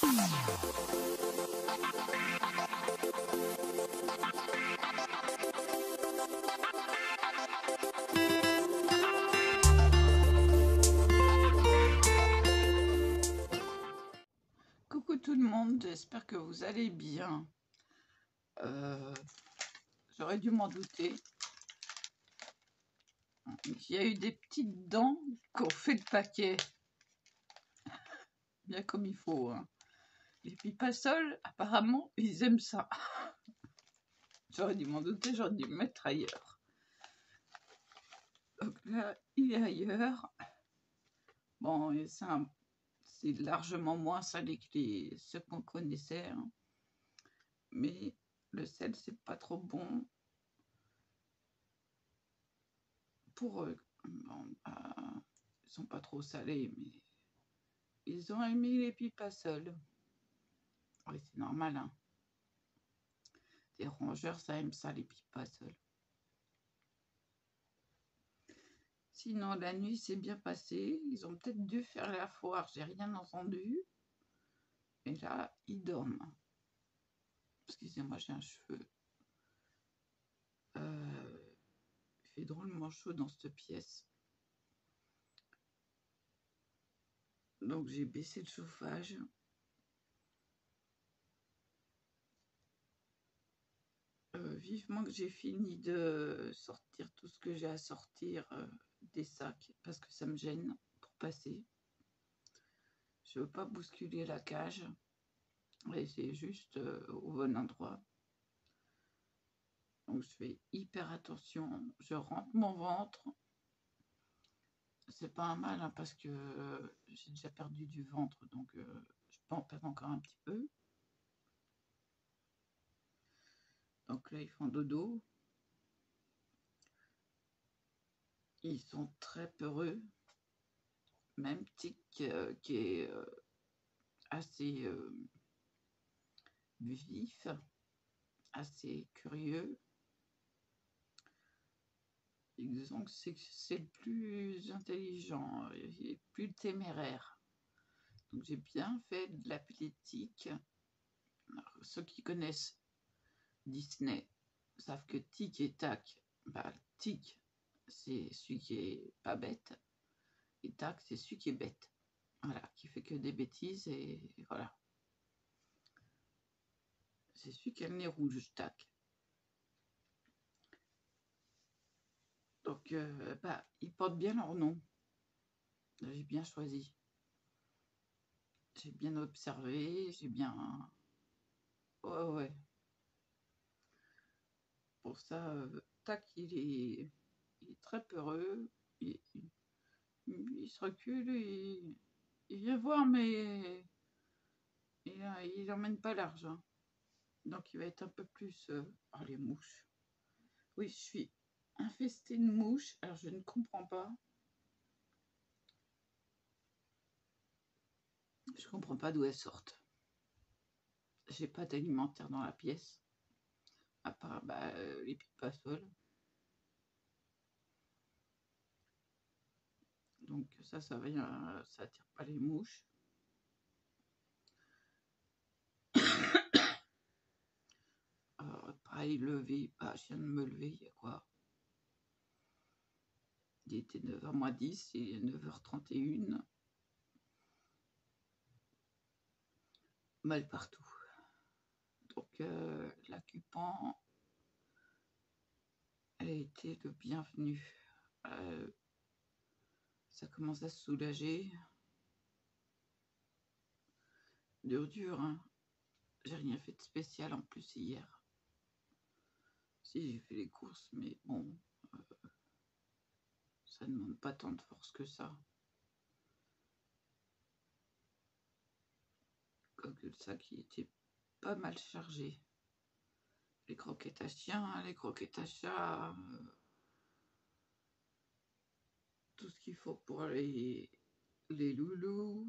Coucou tout le monde, j'espère que vous allez bien. J'aurais dû m'en douter. Il y a eu des petites dents qui ont fait le paquet. Bien comme il faut. Hein. Les pipassols, apparemment, ils aiment ça. J'aurais dû m'en douter, j'aurais dû me mettre ailleurs. Donc là, il est ailleurs. Bon, c'est largement moins salé que ceux qu'on connaissait. Hein. Mais le sel, c'est pas trop bon. Pour eux, bon, ils sont pas trop salés, mais ils ont aimé les pipassols. Oui, c'est normal, hein. Les rongeurs, ça aime ça, les pipassols. Sinon, la nuit s'est bien passée. Ils ont peut-être dû faire la foire, j'ai rien entendu. Et là, ils dorment. Excusez-moi, j'ai un cheveu. Il fait drôlement chaud dans cette pièce. Donc, j'ai baissé le chauffage. Vivement que j'ai fini de sortir tout ce que j'ai à sortir des sacs parce que ça me gêne pour passer. Je veux pas bousculer la cage et c'est juste au bon endroit. Donc je fais hyper attention. Je rentre mon ventre. C'est pas un mal hein, parce que j'ai déjà perdu du ventre donc je peux en perdre encore un petit peu. Donc là ils font dodo. Ils sont très peureux. Même Tic qui est assez vif, assez curieux. Disons que c'est le plus intelligent et plus téméraire. Donc j'ai bien fait de l'appeler Tic. Ceux qui connaissent Disney savent que Tic et Tac, bah, Tic c'est celui qui est pas bête et Tac c'est celui qui est bête. Voilà, qui fait que des bêtises et voilà. C'est celui qui a le nez rouge, Tac. Donc, ils portent bien leur nom. J'ai bien choisi. J'ai bien observé, j'ai bien... Ouais. Pour ça, Tac, il est très peureux. Il se recule, il vient voir, mais il n'emmène pas large. Hein. Donc, il va être un peu plus... Oh, les mouches. Oui, je suis infestée de mouches. Alors, je ne comprends pas. Je comprends pas d'où elles sortent. J'ai pas d'alimentaire dans la pièce. À part les pipassols. Donc ça vient, ça attire pas les mouches. Pareil, lever, je viens de me lever, il y a quoi? Il était 9h moins 10, il est 9h31. Mal partout. Donc l'occupant a été le bienvenu. Ça commence à se soulager. Dur, hein. J'ai rien fait de spécial en plus hier. Si, j'ai fait les courses, mais bon, ça ne demande pas tant de force que ça. Quoique le sac il était pas mal chargé. Les croquettes à chien, les croquettes à chat, tout ce qu'il faut pour les loulous.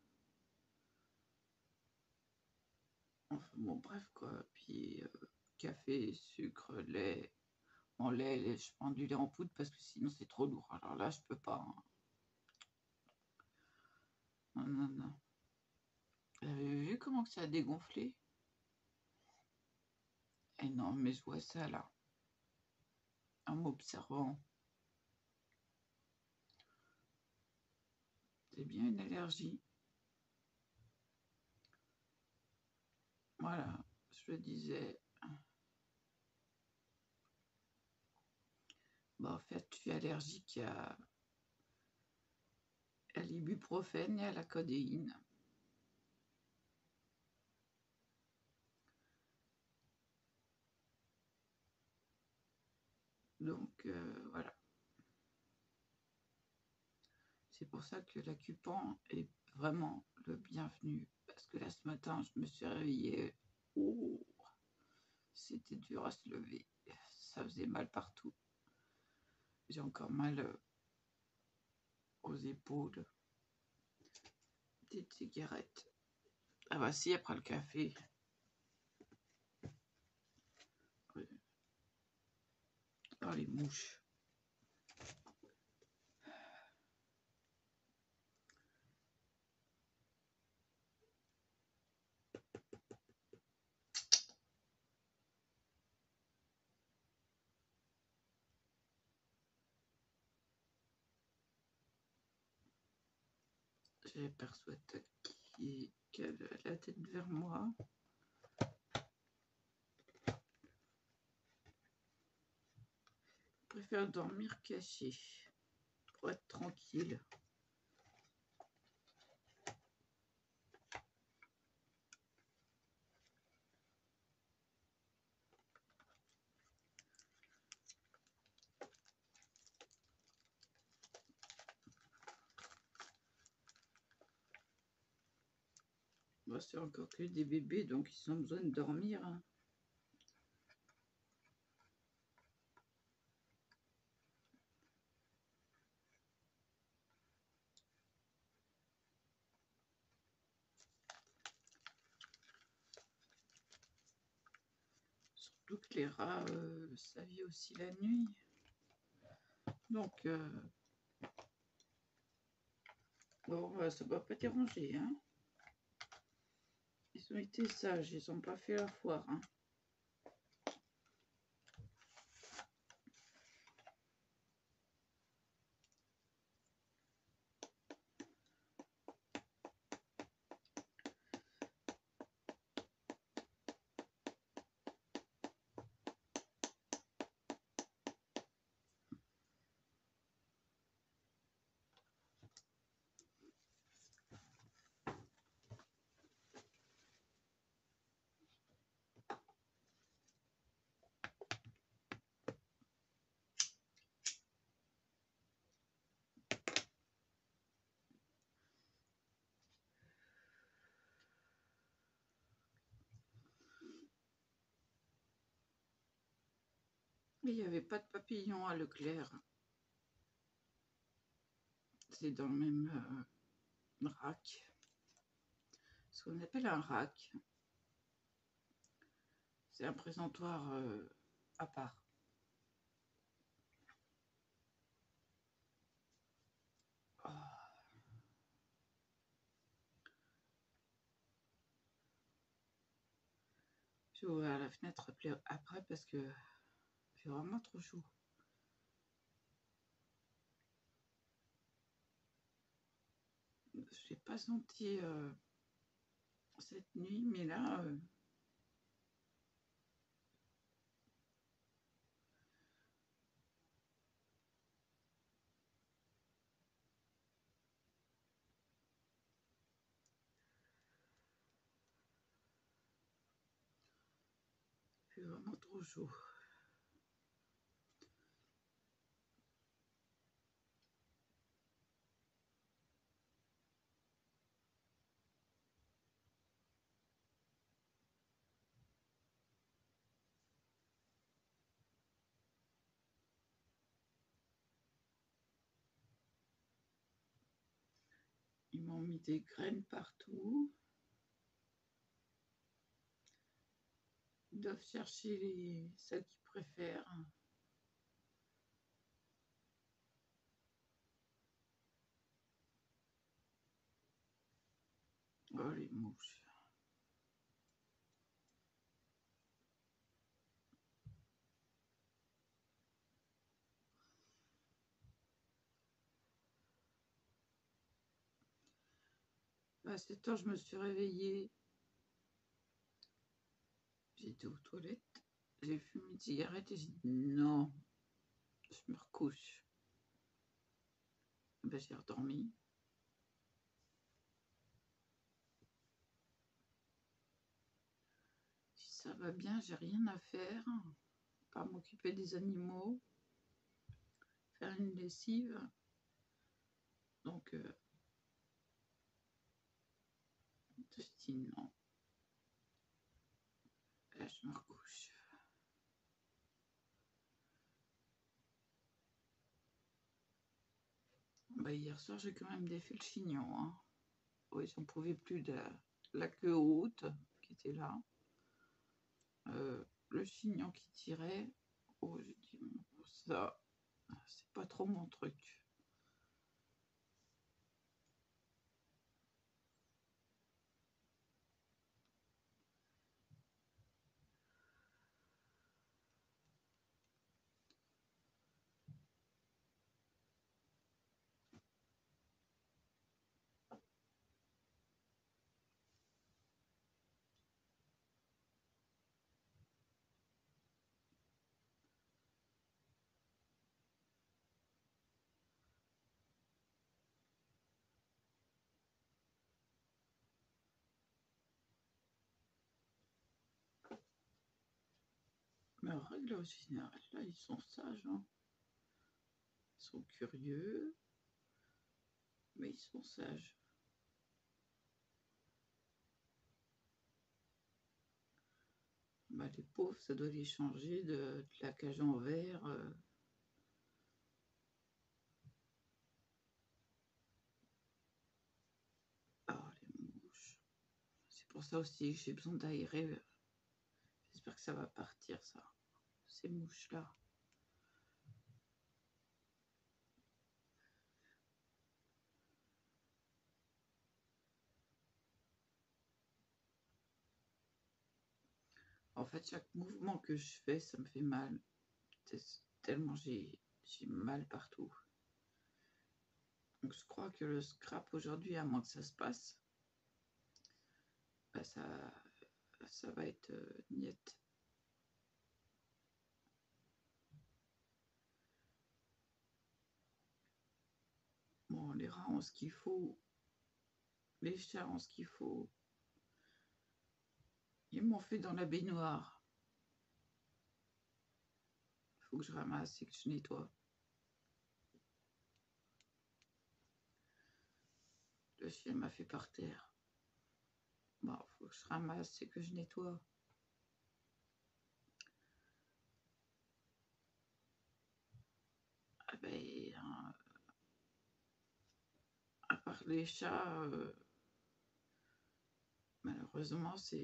Enfin bon, bref quoi. Puis café, sucre, lait. En lait, je prends du lait en poudre parce que sinon c'est trop lourd. Alors là, je peux pas. Hein. Non. Vous avez vu comment que ça a dégonflé. Et non, mais je vois ça là, en m'observant. C'est bien une allergie. Voilà, je le disais. Bah, en fait, je suis allergique à l'ibuprofène et à la codéine. Donc, voilà. C'est pour ça que l'acupan est vraiment le bienvenu. Parce que là, ce matin, je me suis réveillée. Oh, c'était dur à se lever. Ça faisait mal partout. J'ai encore mal aux épaules. Petite cigarette. Ah bah si, après le café. Oh, les mouches. J'aperçois qui a la tête vers moi. Je préfère dormir caché pour être tranquille. Moi, c'est encore que des bébés, donc ils ont besoin de dormir. Hein. Surtout que les rats, ça vit aussi la nuit. Donc, bon, ça ne va pas déranger. Hein. Ils ont été sages, ils n'ont pas fait la foire. Hein. Il n'y avait pas de papillons à Leclerc. C'est dans le même rack. Ce qu'on appelle un rack. C'est un présentoir à part. Oh. Je vais ouvrir la fenêtre après parce que c'est vraiment trop chaud. Je n'ai pas senti cette nuit, mais là, c'est vraiment trop chaud. Ils m'ont mis des graines partout. Ils doivent chercher celles qu'ils préfèrent. Oh, les mouches. À 7 heures, je me suis réveillée. J'étais aux toilettes. J'ai fumé une cigarette et j'ai dit non, je me recouche. Ben, j'ai redormi. Si ça va bien, j'ai rien à faire. Pas m'occuper des animaux. Faire une lessive. Donc, je dis non. Là, je me recouche. Bah, hier soir, j'ai quand même défait le chignon. Hein. Oui, j'en pouvais plus de la queue haute qui était là. Le chignon qui tirait. Oh, j'ai dit, ça, c'est pas trop mon truc. Mais en règle générale, là, ils sont sages. Hein. Ils sont curieux, mais ils sont sages. Bah, les pauvres, ça doit les changer de la cage en verre. Ah, les mouches. C'est pour ça aussi que j'ai besoin d'aérer. J'espère que ça va partir, ça. Ces mouches-là. En fait, chaque mouvement que je fais, ça me fait mal. Tellement j'ai mal partout. Donc je crois que le scrap aujourd'hui, à moins que ça se passe, bah ça va être niette. Bon, les rats ont ce qu'il faut, les chats ont ce qu'il faut. Ils m'ont fait dans la baignoire. Il faut que je ramasse et que je nettoie. Le chien m'a fait par terre. Bon, il faut que je ramasse et que je nettoie. Ah ben, à part les chats, malheureusement, ça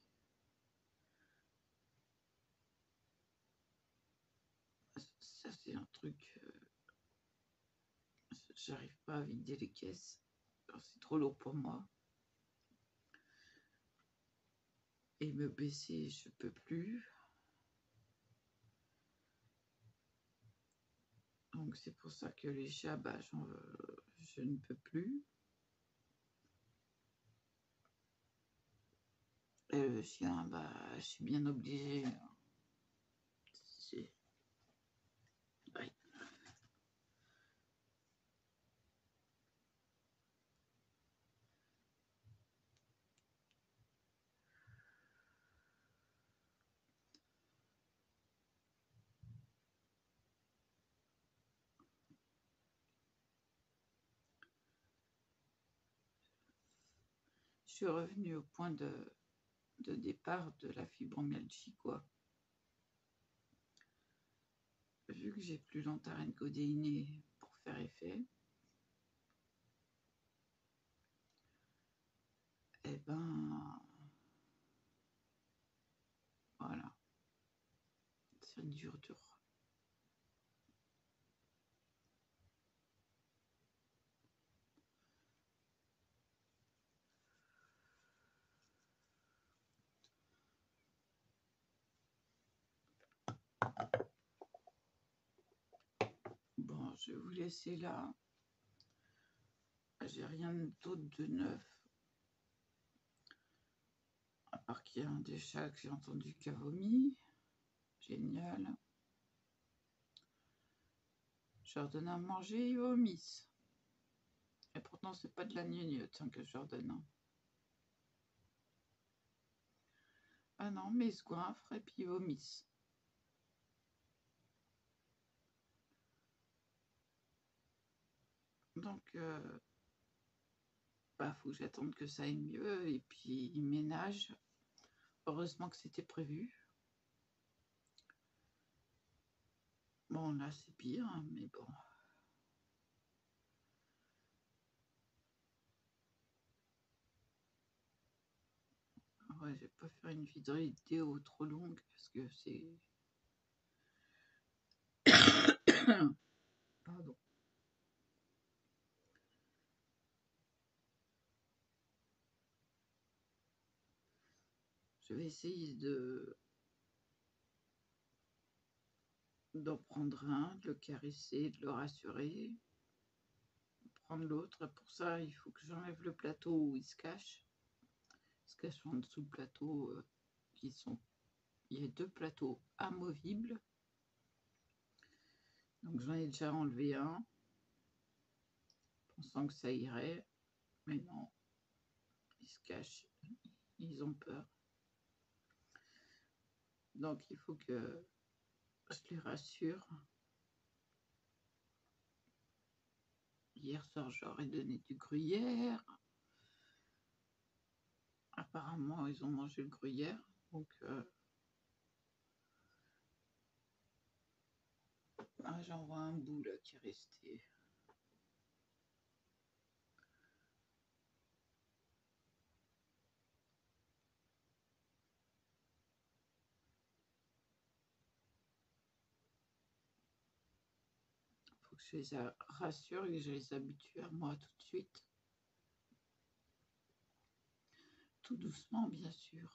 c'est un truc. J'arrive pas à vider les caisses. C'est trop lourd pour moi. Et me baisser, je peux plus. Donc c'est pour ça que les chats, bah, je ne peux plus. Et le chien, bah, je suis bien obligée. Ouais. Je suis revenue au point de départ de la fibromyalgie, quoi. Vu que j'ai plus l'antarène codéinée pour faire effet, eh ben, voilà, c'est dur. Bon, je vais vous laisser là. J'ai rien d'autre de neuf. Alors qu'il y a un des chats que j'ai entendu qui a vomi. Génial. Je leur donne à manger, ils vomissent. Et pourtant, c'est pas de la gnognotte que je leur donne. Ah non, mais ils se goinfrent et puis ils vomissent. Donc, faut que j'attende que ça aille mieux. Et puis, ils ménagent. Heureusement que c'était prévu. Bon, là, c'est pire, hein, mais bon. Ouais, je vais pas faire une vidéo trop longue parce que c'est... Pardon. Je vais essayer d'en prendre un, de le caresser, de le rassurer, prendre l'autre. Pour ça, il faut que j'enlève le plateau où il se cache. Il se cache en dessous du plateau qui sont... Il y a 2 plateaux amovibles. Donc j'en ai déjà enlevé un, pensant que ça irait. Mais non, ils se cachent, ils ont peur. Donc il faut que je les rassure. Hier soir, je leur ai donné du gruyère. Apparemment, ils ont mangé le gruyère. Donc, j'en vois un bout là qui est resté. Faut que je les rassure et que je les habitue à moi tout de suite. Tout doucement, bien sûr.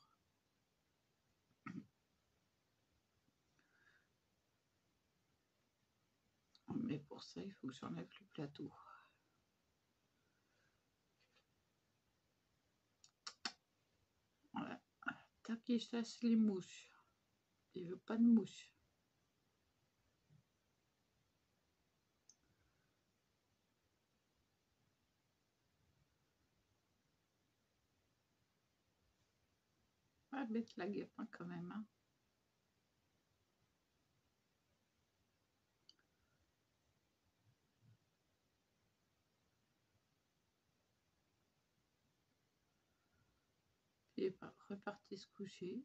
Mais pour ça, il faut que j'enlève le plateau. Voilà. Tac, il chasse les mouches. Il veut pas de mouches. Pas bête la guêpe hein, quand même. Hein. Il est reparti se coucher.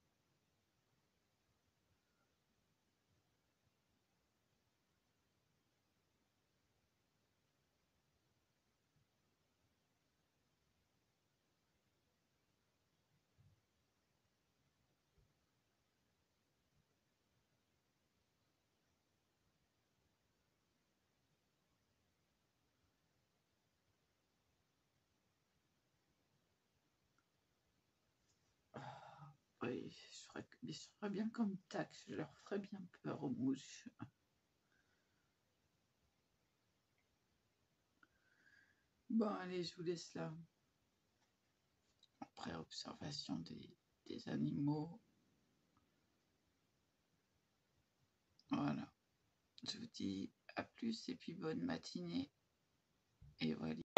Oui, je ferais bien comme tac, je leur ferais bien peur aux mouches. Bon, allez, je vous laisse là. Après observation des animaux. Voilà. Je vous dis à plus et puis bonne matinée. Et voilà.